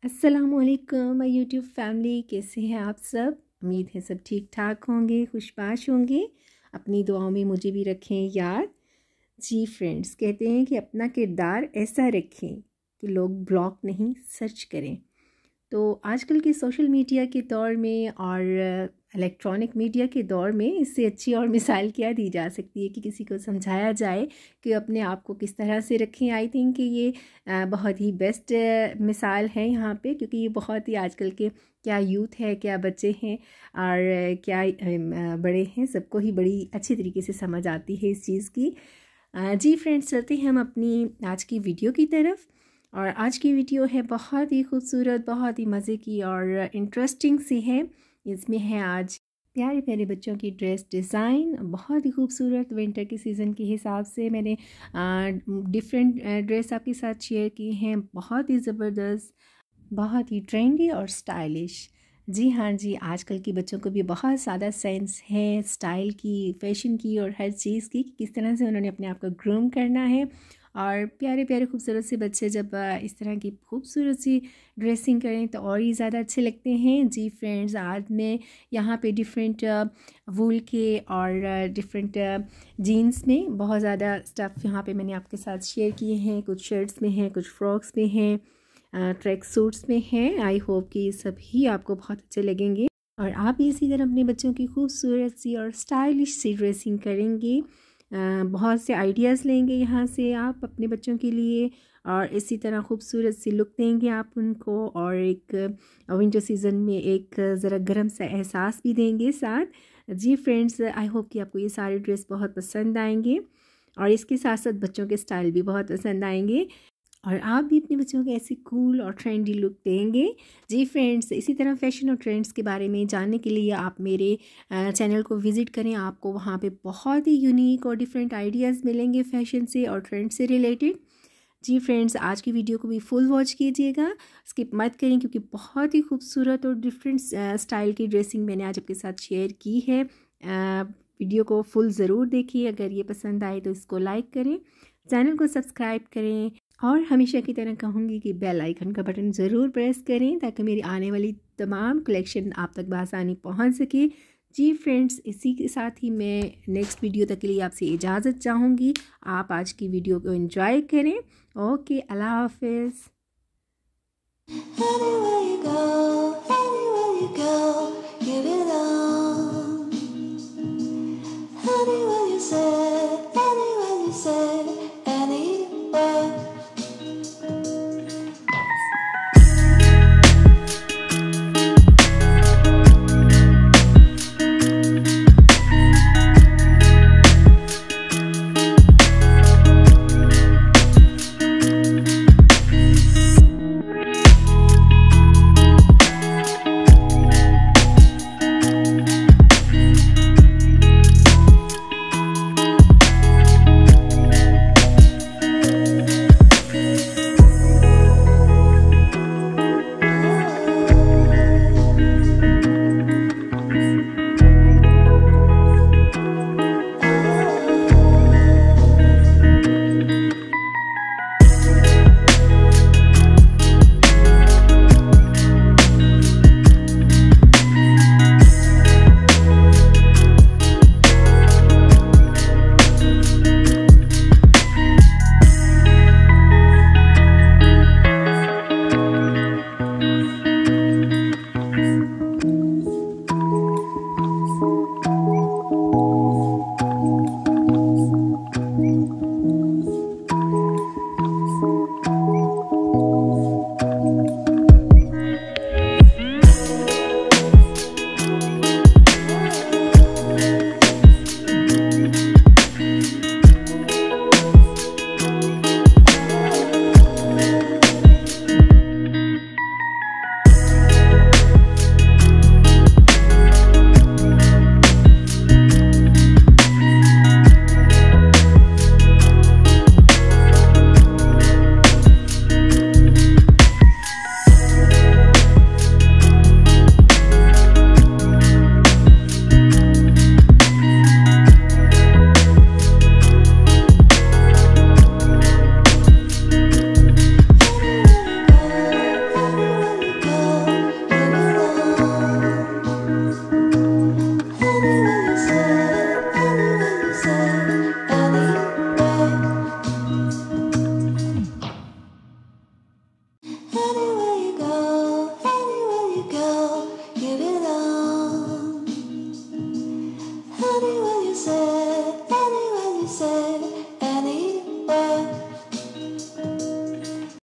अस्सलामुअलैकुम my YouTube family, कैसे हैं आप सब। उम्मीद है सब ठीक ठाक होंगे, खुशबाश होंगे। अपनी दुआओं में मुझे भी रखें याद। जी फ्रेंड्स, कहते हैं कि अपना किरदार ऐसा रखें कि लोग ब्लॉक नहीं सर्च करें। तो आजकल के सोशल मीडिया के दौर में और इलेक्ट्रॉनिक मीडिया के दौर में इससे अच्छी और मिसाल क्या दी जा सकती है कि किसी को समझाया जाए कि अपने आप को किस तरह से रखें। आई थिंक कि ये बहुत ही बेस्ट मिसाल है यहाँ पे, क्योंकि ये बहुत ही आजकल के क्या यूथ है, क्या बच्चे हैं और क्या बड़े हैं, सबको ही बड़ी अच्छी तरीके से समझ आती है इस चीज़ की। जी फ्रेंड्स, चलते हैं हम अपनी आज की वीडियो की तरफ। और आज की वीडियो है बहुत ही खूबसूरत, बहुत ही मज़े की और इंटरेस्टिंग सी है। इसमें है आज प्यारे प्यारे बच्चों की ड्रेस डिज़ाइन, बहुत ही खूबसूरत। विंटर के सीज़न के हिसाब से मैंने डिफरेंट ड्रेस आपके साथ शेयर की हैं, बहुत ही ज़बरदस्त, बहुत ही ट्रेंडी और स्टाइलिश। जी हाँ जी, आजकल के बच्चों को भी बहुत ज़्यादा सेंस है स्टाइल की, फैशन की और हर चीज़ की, किस तरह से उन्होंने अपने आप को ग्रूम करना है। और प्यारे प्यारे खूबसूरत से बच्चे जब इस तरह की खूबसूरत सी ड्रेसिंग करें तो और ही ज़्यादा अच्छे लगते हैं। जी फ्रेंड्स, आज मैं यहाँ पे डिफरेंट वूल के और डिफरेंट जीन्स में बहुत ज़्यादा स्टफ़ यहाँ पे मैंने आपके साथ शेयर किए हैं। कुछ शर्ट्स में हैं, कुछ फ्रॉक्स में हैं, ट्रैक सूट्स में हैं। आई होप कि ये सभी आपको बहुत अच्छे लगेंगे और आप इसी तरह अपने बच्चों की खूबसूरत सी और स्टाइलिश सी ड्रेसिंग करेंगे। बहुत से आइडियाज़ लेंगे यहाँ से आप अपने बच्चों के लिए और इसी तरह खूबसूरत सी लुक देंगे आप उनको, और एक विंटर सीज़न में एक ज़रा गर्म सा एहसास भी देंगे साथ। जी फ्रेंड्स, आई होप कि आपको ये सारे ड्रेस बहुत पसंद आएंगे और इसके साथ साथ बच्चों के स्टाइल भी बहुत पसंद आएंगे और आप भी अपने बच्चों को ऐसी कूल और ट्रेंडी लुक देंगे। जी फ्रेंड्स, इसी तरह फैशन और ट्रेंड्स के बारे में जानने के लिए आप मेरे चैनल को विज़िट करें। आपको वहाँ पे बहुत ही यूनिक और डिफरेंट आइडियाज़ मिलेंगे फैशन से और ट्रेंड से रिलेटेड। जी फ्रेंड्स, आज की वीडियो को भी फुल वॉच कीजिएगा, स्किप मत करें, क्योंकि बहुत ही खूबसूरत और डिफरेंट स्टाइल की ड्रेसिंग मैंने आज आपके साथ शेयर की है। वीडियो को फुल ज़रूर देखिए। अगर ये पसंद आए तो इसको लाइक करें, चैनल को सब्सक्राइब करें और हमेशा की तरह कहूँगी कि बेल आइकन का बटन ज़रूर प्रेस करें ताकि मेरी आने वाली तमाम कलेक्शन आप तक बआसानी पहुँच सके। जी फ्रेंड्स, इसी के साथ ही मैं नेक्स्ट वीडियो तक के लिए आपसे इजाज़त चाहूँगी। आप आज की वीडियो को एंजॉय करें। ओके, अल्लाह हाफिज़। funny when you say